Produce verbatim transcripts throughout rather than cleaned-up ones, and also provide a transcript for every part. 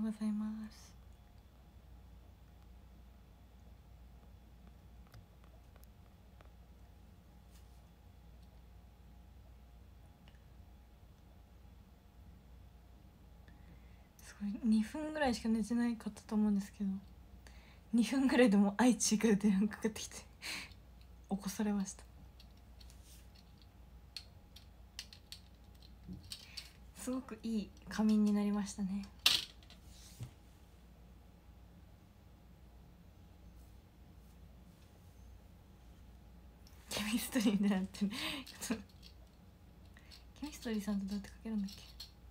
ございます。すごいにふんぐらいしか寝てないかったと思うんですけど、にふんぐらいでも愛知から電話かかってきて起こされました。すごくいい仮眠になりましたね。ケミストリーでなってるケミストリーさんとどうやってかけるんだっけ。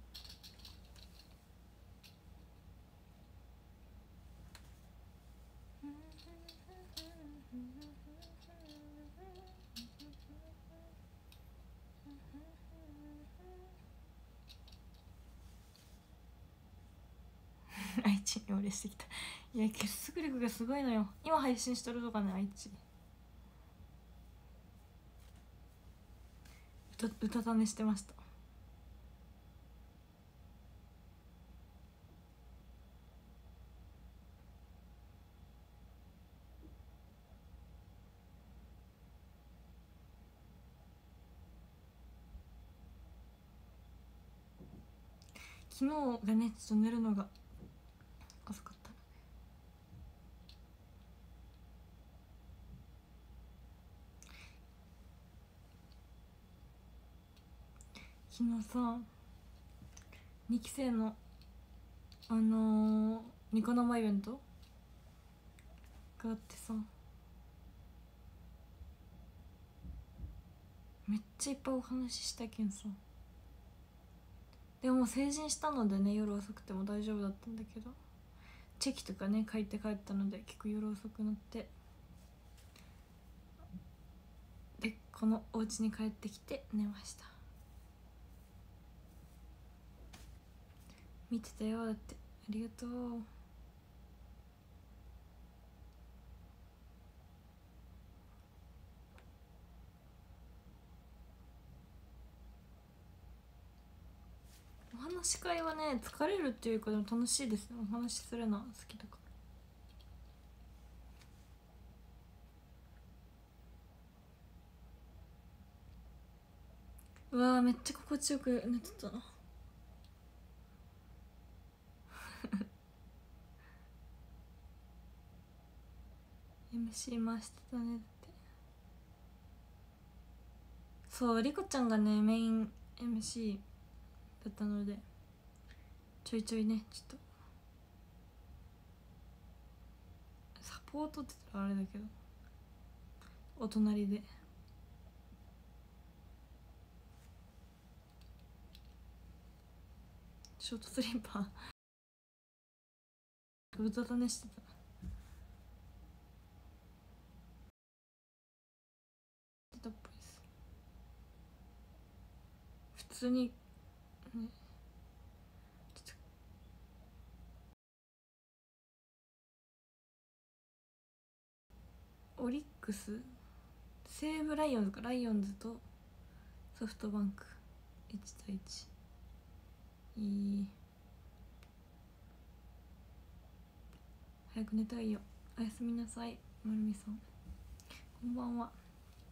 愛知に俺してきた。いや結束力がすごいのよ。今配信しとるとかね、愛知歌歌種してました。昨日がねちょっと寝るのが遅かったので。昨日さにき生のあのー、ニコ生イベントがあってさ、めっちゃいっぱいお話ししたけんさ。でも成人したのでね、夜遅くても大丈夫だったんだけど、チェキとかね書いて帰ったので結構夜遅くなって、でこのお家に帰ってきて寝ました。見てたよ、だって。ありがとう。お話し会はね疲れるっていうかでも楽しいですね。お話しするの好きだから。うわーめっちゃ心地よく寝てたなエムシー 回してたね。だってそうリコちゃんがねメイン エムシー だったので、ちょいちょいねちょっとサポートって言ったらあれだけど、お隣でショートスリーパー歌種してた。たっぽいです。普通にね、オリックス西武ライオンズか、ライオンズとソフトバンクいちたいいち。いい、早く寝たいよ。おやすみなさい。まるみさんこんばんは。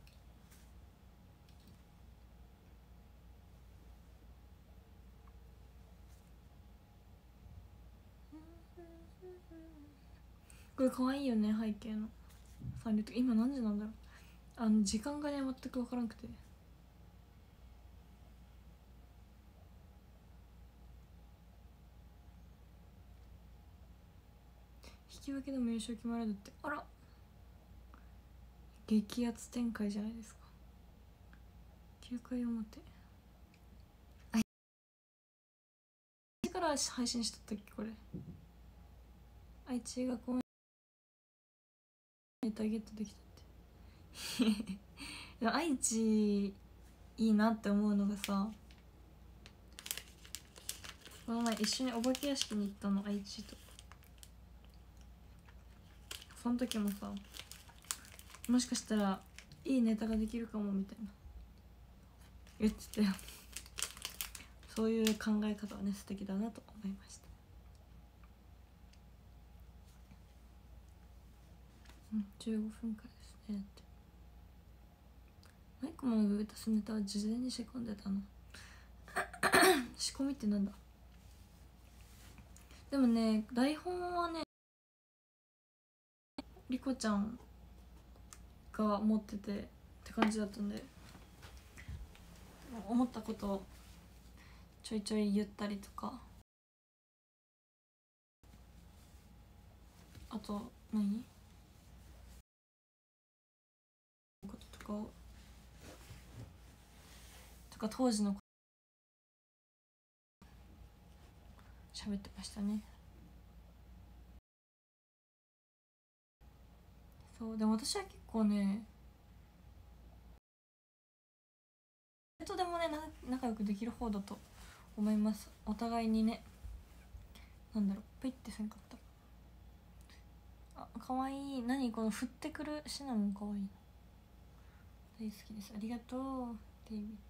これかわいいよね、背景のサンリオとか。今何時なんだろう、あの時間がね全く分からなくて。引き分けでも優勝決まるんだって。あら激アツ展開じゃないですか。きゅうかい表、あいから配信しとったっけこれ。愛知が公園ネタゲットできたってでも愛知いいなって思うのがさ、この前一緒にお化け屋敷に行ったの、愛知と。その時もさ、もしかしたらいいネタができるかもみたいな言ってたよ。そういう考え方はね素敵だなと思いました。 うんじゅうごふんくらいですね。ってマイクも歌すネタは事前に仕込んでたの仕込みってなんだ。でもね台本はねリコちゃんが持っててって感じだったんで、思ったことをちょいちょい言ったりとか、あと何こととかをとか当時の喋ってましたね。そうでも私は結構ね誰とでもね仲良くできる方だと思います。お互いにね、なんだろう、ペイってせんかった。あ、かわいい。何この振ってくるシナモンかわいい。大好きです。ありがとうデイビッド。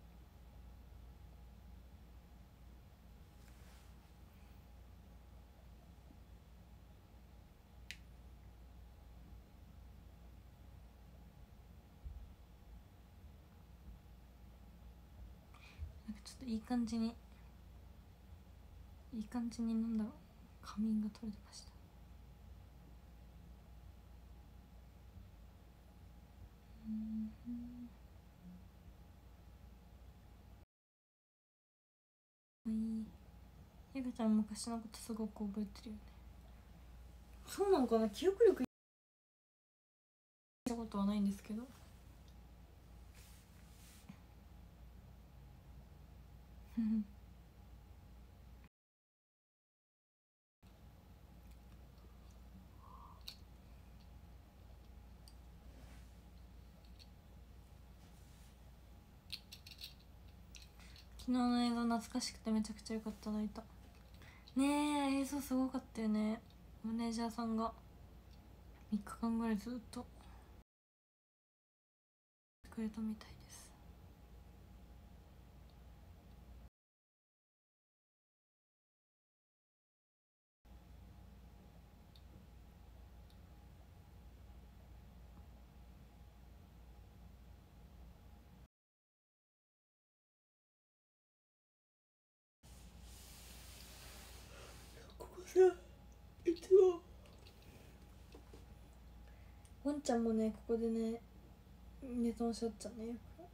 なんかちょっといい感じにいい感じになんだろう、仮眠が取れてました。うんうん、いい。ゆかちゃん昔のことすごく覚えてるよね。そうなんかな、記憶力したことはないんですけど昨日の映画懐かしくてめちゃくちゃ良かった。泣いたね。え映像すごかったよね。マネージャーさんがみっかかんぐらいずっとくれたみたいです。ここさ、いつもワンちゃんもねここでね寝てましょっちゃね。よく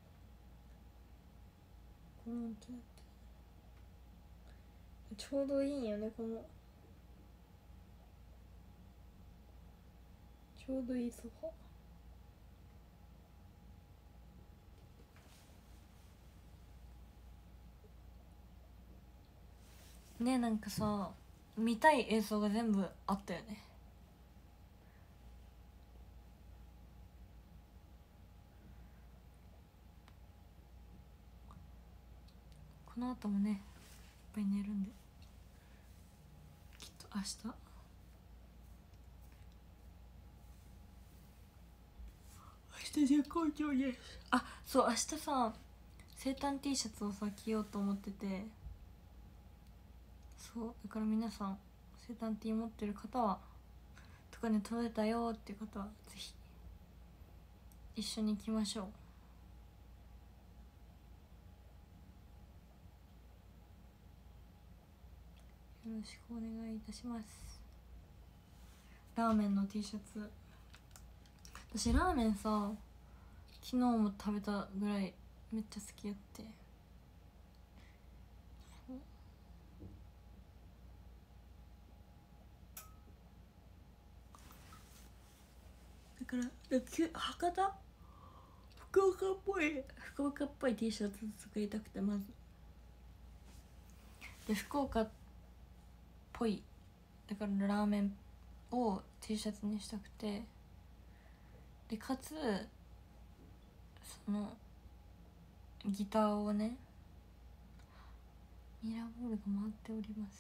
このワンちゃんってちょうどいいんよね。このちょうどいいソファね。なんかさ見たい映像が全部あったよね。この後もねいっぱい寝るんで、きっと明日明日絶好調です。あ、そう明日さ生誕 T シャツをさ着ようと思ってて、そうだから皆さん生誕 T 持ってる方はとかね、届いたよっていう方はぜひ一緒に行きましょう。よろしくお願いいたします。ラーメンの T シャツ、私ラーメンさ昨日も食べたぐらいめっちゃ好きやって、だから博多福岡っぽい福岡っぽい T シャツ作りたくて、まずで福岡っぽいだからラーメンを T シャツにしたくて、でかつそのギターをね、ミラーボールが回っております。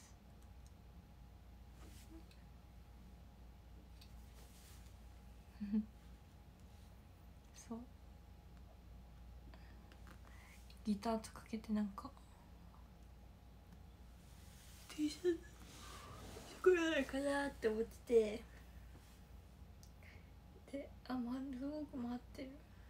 そうギターとかけてなんか T シャツ作らないかなって思ってて、 あ、ま、すごく回ってる。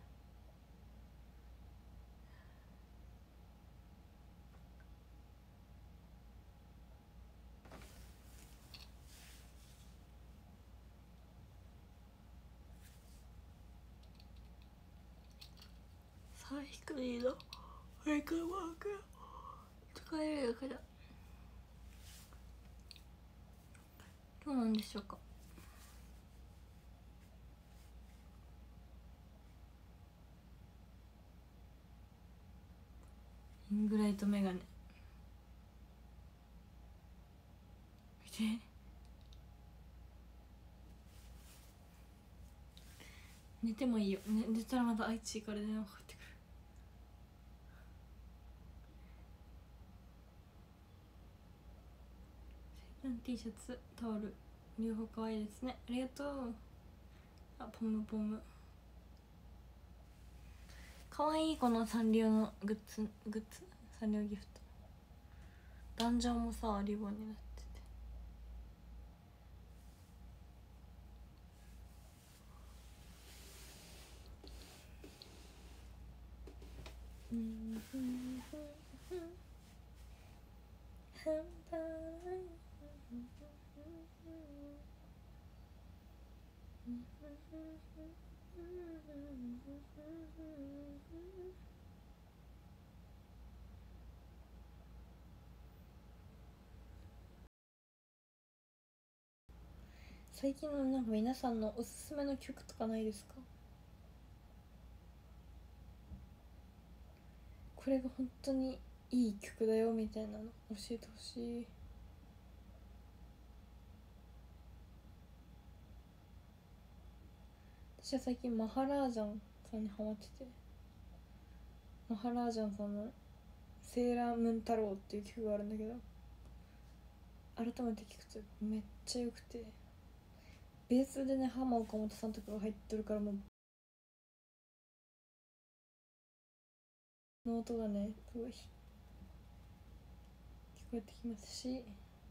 さあ低いのこれからワーク疲れるからどうなんでしょうか。イングライトメガネ見て、寝てもいいよ、ね、寝たらまた愛知から電話かかってくる。T シャツタオル両方可愛いですね、ありがとう。あ、ポムポム可愛い。このサンリオのグッズグッズサンリオギフト、ダンジョンもさリボンになってて、うんふんふんふんハンバー最近のなんか皆さんのおすすめの曲とかないですか？これが本当にいい曲だよみたいなの教えてほしい。私は最近マハラージャンさんにハマってて、マハラージャンさんの「セーラームーン太郎」っていう曲があるんだけど、改めて聴くとめっちゃよくて、ベースでね浜岡本さんとかが入ってるから、もうの音がねすごい聞こえてきますし、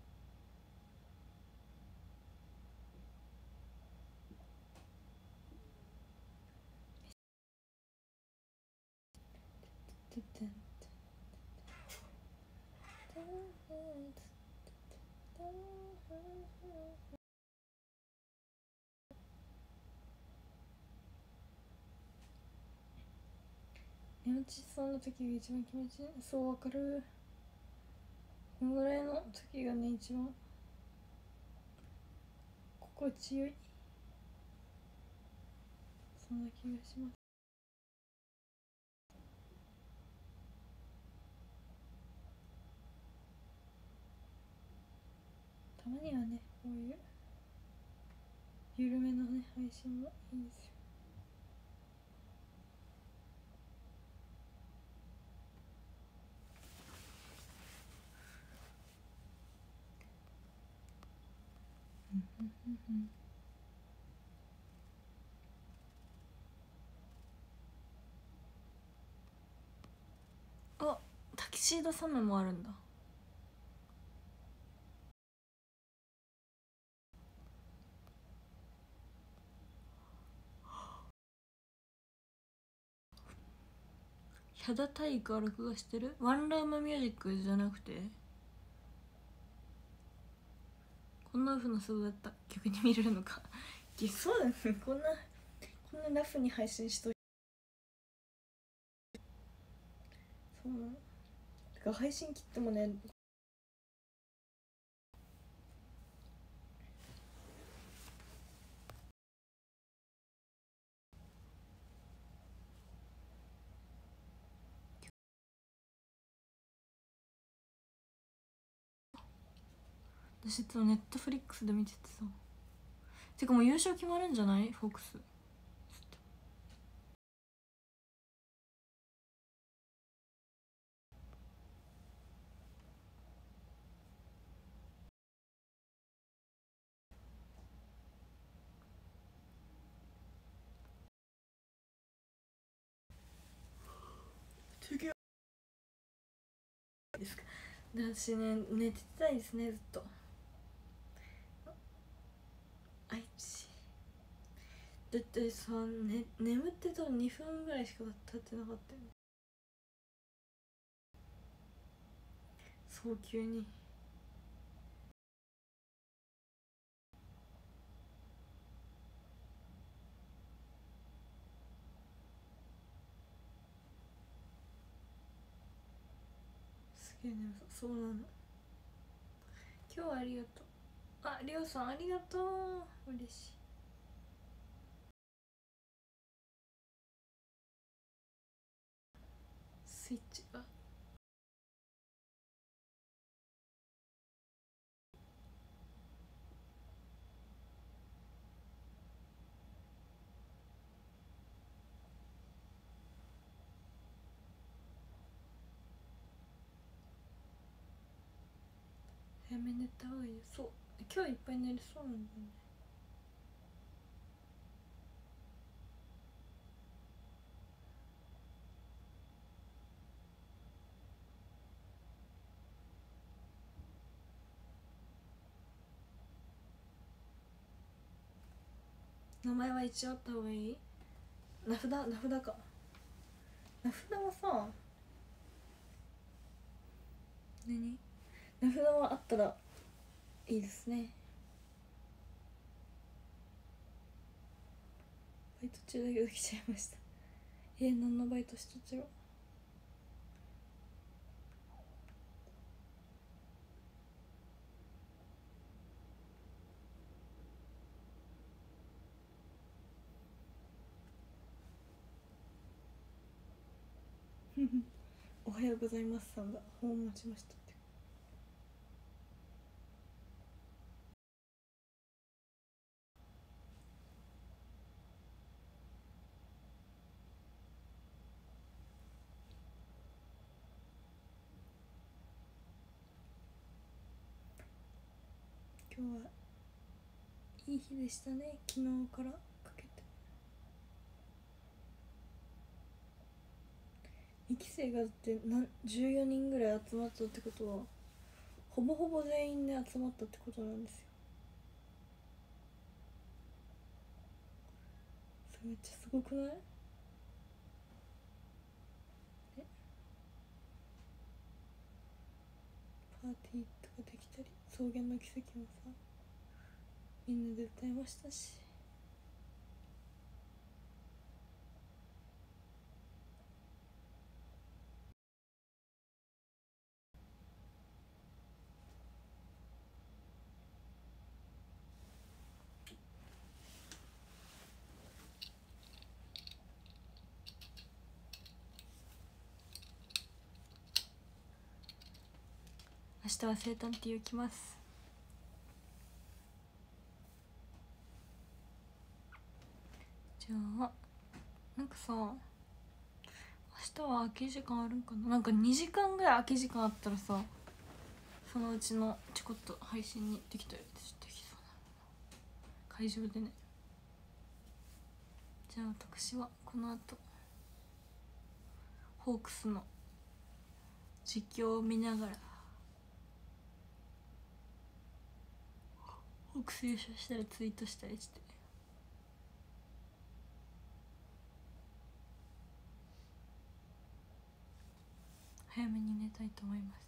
寝落ちそうな時が一番気持ちいい。そうわかる。このぐらいの時がね一番心地よい、そんな気がします。たまにはねこういう緩めのね配信もいいですよ。あ、タキシードサムもあるんだ。ヒャダ体育は録画してる？ワンルームミュージックじゃなくて、こんな風なそうだった曲に見れるのかいやそうだね、こんなこんなラフに配信しといて、そうなの。だから配信切ってもね、私いつもネットフリックスで見ててさ、てかもう優勝決まるんじゃない？フォークスですか。私ね寝てたいですねずっと。愛知だってさ、ね、眠ってたらにふんぐらいしか経ってなかったよね、早急に。すげえ眠そう。そうなの。今日はありがとう。あ、りょうさんありがとう。嬉しい。スイッチが早めに寝た方がいいよ。そう、今日いっぱい寝れそうなんだよね。名前は一応あった方がいい。名札、名札か。名札はさ、何、名札はあったらいいですね。バイト中だけど来ちゃいました。えー、何のバイトしとっちゃろ。おはようございますさんだ。本を持ちましたって。今日はいい日でしたね。昨日からかけてにき生がだってなんじゅうよにんぐらい集まったってことは、ほぼほぼ全員で集まったってことなんですよ。それめっちゃすごくない？え、パーティーとかできたり、草原の奇跡もさ、みんなで歌いましたし。明日は生誕って言きます。じゃあなんかさ、明日は空き時間あるんかな。なんかにじかんぐらい空き時間あったらさ、そのうちのちょこっと配信にできたりできそうな、会場でね。じゃあ私はこの後ホークスの実況を見ながら、ホークス優勝したらツイートしたりして、早めに寝たいと思います。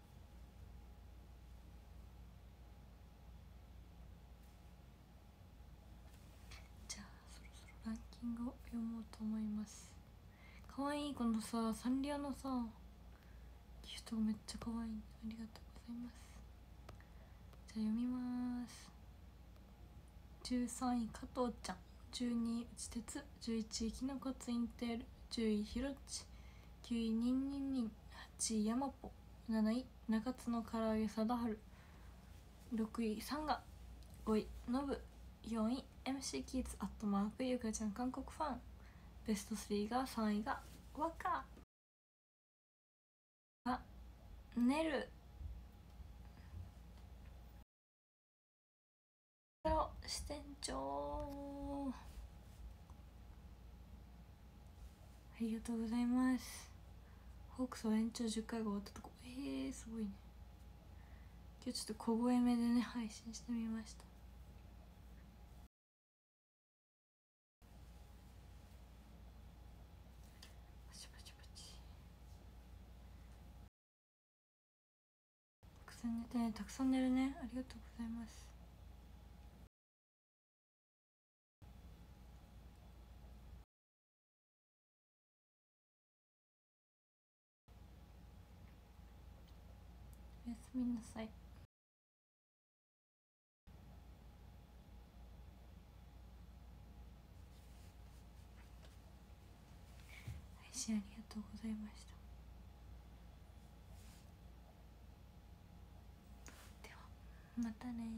じゃあそろそろランキングを読もうと思います。かわいいこのさ、サンリオのさギフトがめっちゃかわいい。ありがとうございます。じゃあ読みます。じゅうさんい加藤ちゃん、じゅうにい内鉄、じゅういちいきのこツインテール、じゅういひろっち、きゅういにんにんにん、はちいやまぽ、なない中津の唐揚げ貞治、ろくいサンガ、ごいノブ、よんい エムシー キーズアットマークゆかちゃん韓国ファン、ベストスリーがさんいがワカがネル支店長、ありがとうございます。ホークスは延長じゅっかいが終わったとこ。えー、すごいね。今日ちょっと小声めでね配信してみました。 さん寝てね、たくさん寝るね。ありがとうございます。おやすみなさい。配信ありがとうございました。ではまたね。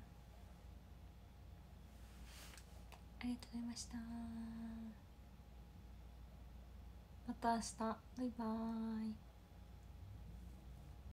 ありがとうございました。また明日。バイバーイ。